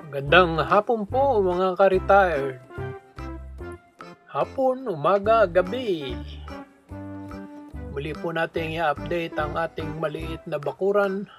Magandang hapon po mga ka-retired. Hapon, umaga, gabi. Muli po natin i-update ang ating maliit na bakuran.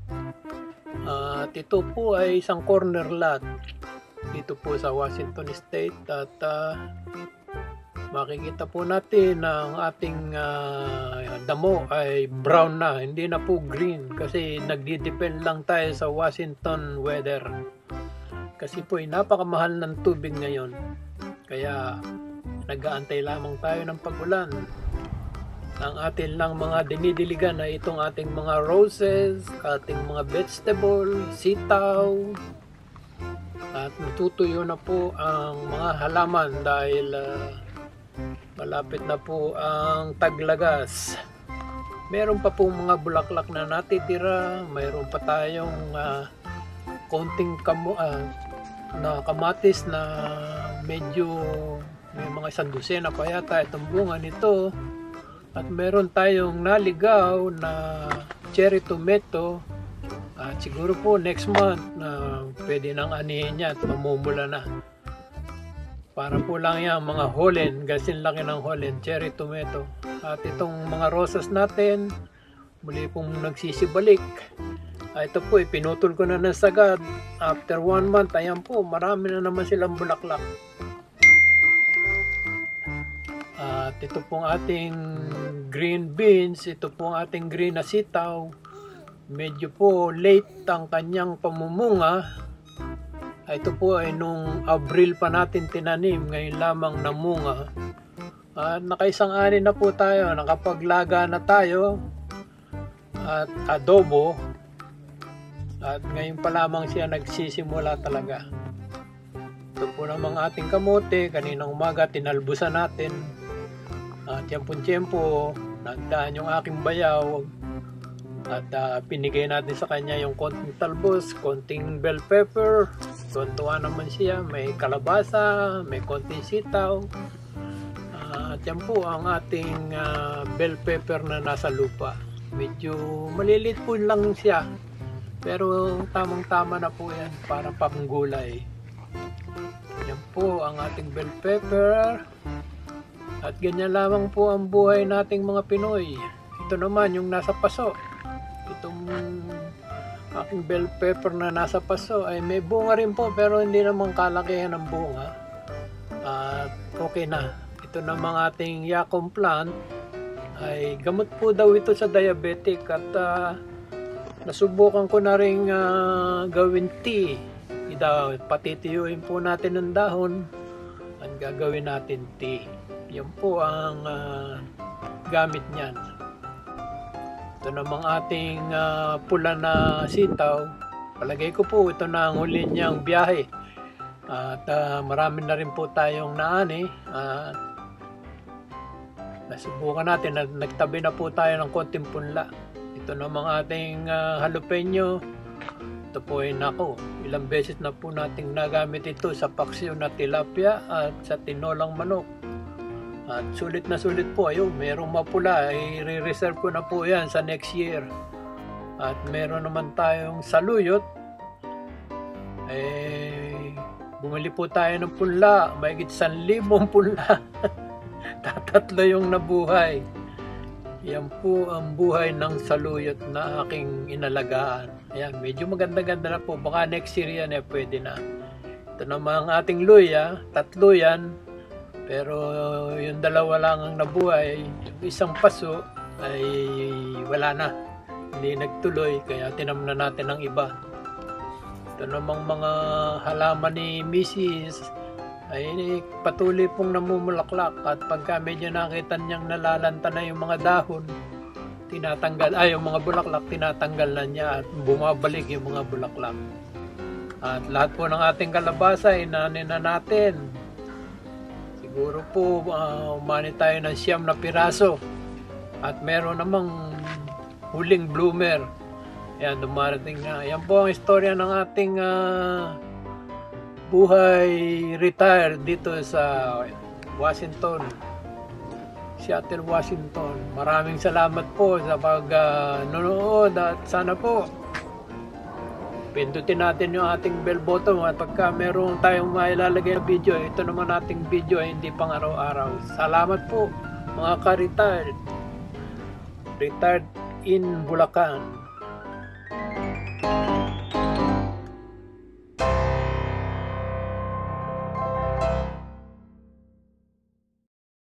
At ito po ay isang corner lot dito po sa Washington State. At makikita po natin ang ating damo ay brown na, hindi na po green kasi nagdi-depend lang tayo sa Washington weather. Kasi po ay napakamahal ng tubig ngayon. Kaya nag-aantay lamang tayo ng pag-ulan. Ang atin lang mga dinidiligan ay itong ating mga roses, ating mga vegetable, sitaw. At natutuyo na po ang mga halaman dahil malapit na po ang taglagas. Meron pa po mga bulaklak na natitira. Mayroon pa tayong konting na kamatis na medyo may mga isang dosena pa yata itong bunga nito. At meron tayong naligaw na cherry tomato. At siguro po next month na pwede nang anihin niya at mamumula na. Para po lang yan mga Holland, gasin laki ng Holland, cherry tomato. At itong mga rosas natin, muli pong nagsisibalik. Ito po, pinutol ko na ng sagad. After 1 month, ayan po, marami na naman silang bulaklak. At ito pong ating green beans, ito pong ating green na sitaw. Medyo po late ang kanyang pamumunga. Ito po ay nung Abril pa natin tinanim, ngayon lamang namunga. At nakaisang ani na po tayo, nakapaglaga na tayo at adobo. At ngayon pa lamang siya nagsisimula talaga. Ito po namang ating kamote, kaninang umaga tinalbusan natin. At yan po tiyempo, nagdaan yung aking bayaw. At pinigay natin sa kanya yung konting talbos, konting bell pepper. Tuntua naman siya, may kalabasa, may konting sitaw. At yan po ang ating bell pepper na nasa lupa. Medyo malilit po lang siya. Pero tamang-tama na po yan para panggulay. Yan po ang ating bell pepper. At ganyan lamang po ang buhay nating mga Pinoy. Ito naman yung nasa paso. Itong aking bell pepper na nasa paso ay may bunga rin po pero hindi naman kalakihan ng bunga. At okay na. Ito namang ating yakom plant ay gamot po daw ito sa diabetic at nasubukan ko na rin gawin tea. Patitiyuin po natin ng dahon at gagawin natin tea. Yan po ang gamit niyan. Ito namang ating pula na sitaw. Palagay ko po ito na ang huli niyang biyahe. At marami na rin po tayong naani. Nasubukan natin. Nagtabi na po tayo ng konting punla. Ito namang ating jalapeno. Ito po ay nako. Ilang beses na po nating nagamit ito sa paksiw na tilapia at sa tinolang manok. At sulit na sulit po. Ayun, merong mapula. I-reserve ko na po yan sa next year. At meron naman tayong saluyot. Bumili po tayo ng punla. Mahigit 1,000 punla. Tatatlo yung nabuhay. Yan po ang buhay ng saluyot na aking inalagaan. Ayan, medyo maganda-ganda na po. Baka next year yan pwede na. Ito naman ang ating luya. 3 yan. Pero yung 2 lang ang nabuhay. Yung isang paso ay wala na. Hindi nagtuloy. Kaya tinamnan natin ang iba. Ito namang mga halaman ni Mrs. ay patuloy pong namumulaklak at pagka medyo nakita niyang nalalanta na yung mga dahon, tinatanggal, yung mga bulaklak, tinatanggal na niya at bumabalik yung mga bulaklak. At lahat po ng ating kalabasa, inanin na natin. Siguro po, umani tayo ng 9 na piraso. At meron namang huling bloomer. Ayan, dumarating na. Ayan po ang istorya ng ating buhay retired dito sa Washington, Seattle, Washington. Maraming salamat po sa pag-nanood at sana po Pindutin natin yung ating bell button at pagka meron tayong mailalagay na video, ito naman ating video ay hindi pang araw-araw. Salamat po mga ka-retired. Retired in Bulacan.